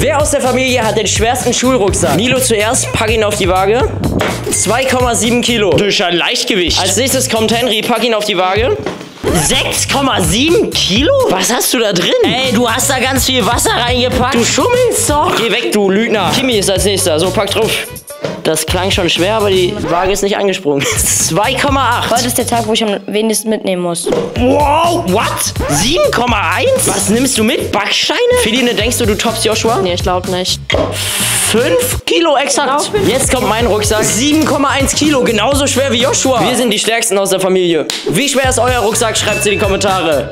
Wer aus der Familie hat den schwersten Schulrucksack? Nilo zuerst, pack ihn auf die Waage. 2,7 Kilo. Das ist ja ein Leichtgewicht. Als nächstes kommt Henry, pack ihn auf die Waage. 6,7 Kilo? Was hast du da drin? Ey, du hast da ganz viel Wasser reingepackt. Du schummelst doch. Geh weg, du Lügner. Kimi ist als nächster. So, pack drauf. Das klang schon schwer, aber die Waage ist nicht angesprungen. 2,8. Heute ist der Tag, wo ich am wenigsten mitnehmen muss. Wow, what? 7,1? Was nimmst du mit? Backsteine? Feline, denkst du, du toppst Joshua? Nee, ich glaube nicht. 5 Kilo exakt. Jetzt kommt mein Rucksack. 7,1 Kilo, genauso schwer wie Joshua. Wir sind die Stärksten aus der Familie. Wie schwer ist euer Rucksack? Schreibt es in die Kommentare.